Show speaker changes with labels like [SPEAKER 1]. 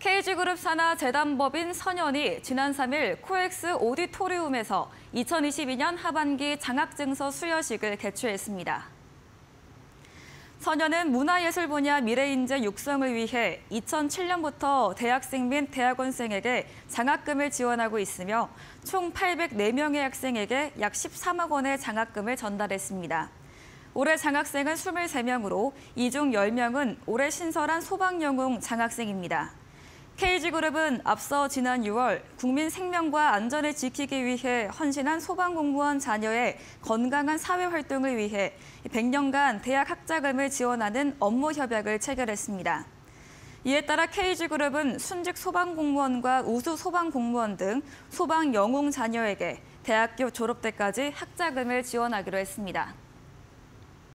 [SPEAKER 1] KG그룹 산하 재단법인 선연이 지난 3일 코엑스 오디토리움에서 2022년 하반기 장학증서 수여식을 개최했습니다. 선연은 문화예술 분야 미래인재 육성을 위해 2007년부터 대학생 및 대학원생에게 장학금을 지원하고 있으며 총 804명의 학생에게 약 13억 원의 장학금을 전달했습니다. 올해 장학생은 23명으로 이 중 10명은 올해 신설한 소방영웅 장학생입니다. KG그룹은 앞서 지난 6월 국민 생명과 안전을 지키기 위해 헌신한 소방공무원 자녀의 건강한 사회활동을 위해 100년간 대학 학자금을 지원하는 업무 협약을 체결했습니다. 이에 따라 KG그룹은 순직 소방공무원과 우수 소방공무원 등 소방영웅 자녀에게 대학교 졸업 때까지 학자금을 지원하기로 했습니다.